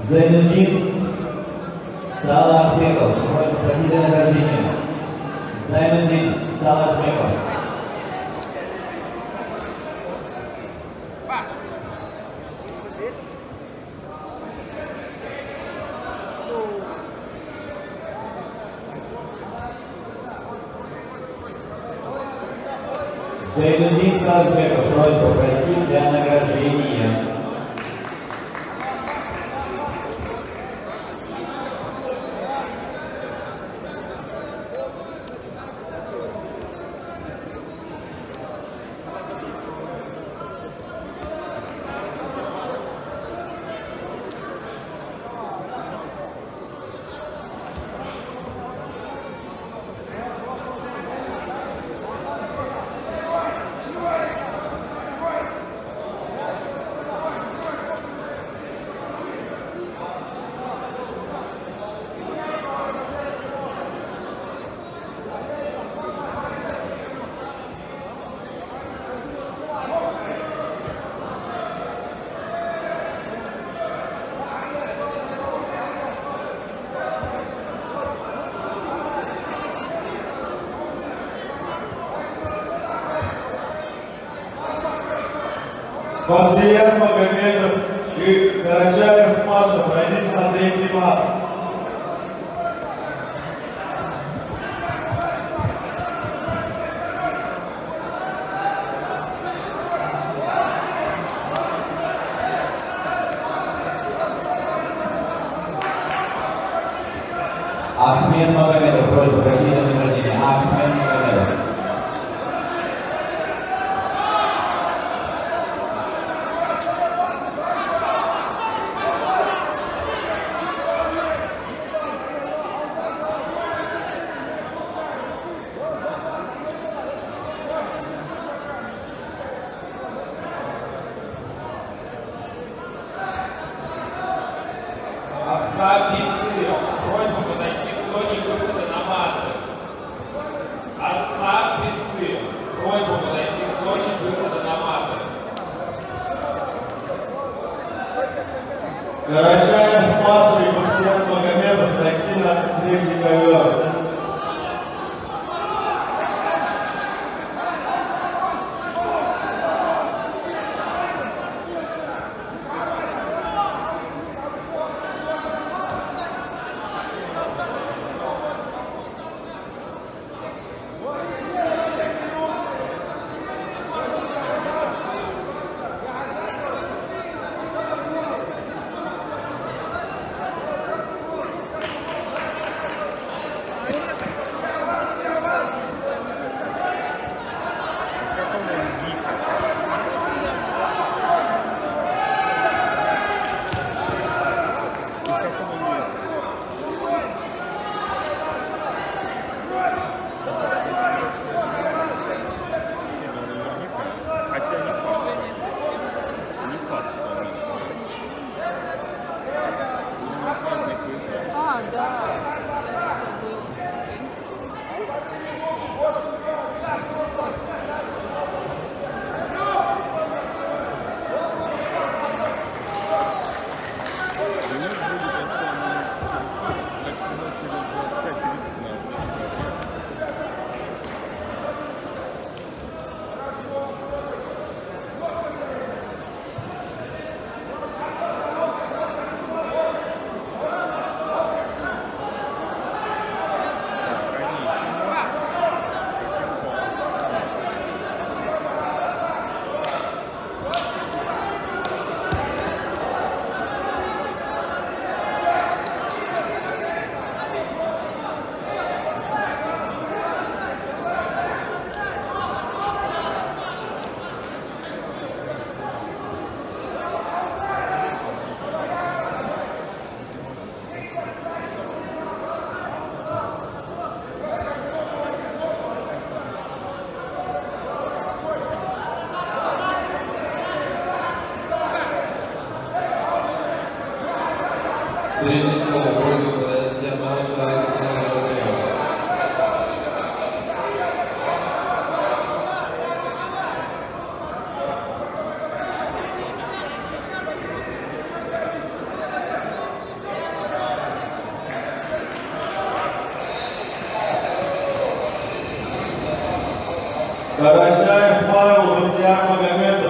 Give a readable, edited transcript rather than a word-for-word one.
Зайнудин Салахбеков, просьба пройти награждение. Зайнудин Салахбеков. Зайнудин Салахбеков, просьба пройти для награждения. Бахтияр Магомедов и Карачаев Маша, пройдите на третий мат. Ахмед Магомедов, просьба пройти на награждение. Ахмед Магомедов. Асхаб Бициров, просьба подойти к зоне выхода на маты. Асхаб Бициров, просьба подойти к зоне выхода на маты. Карачаев Маша и Бахтияр Магомедов, пройти на третий ковер. Карачаев Павел, Бахтияр Магомедович.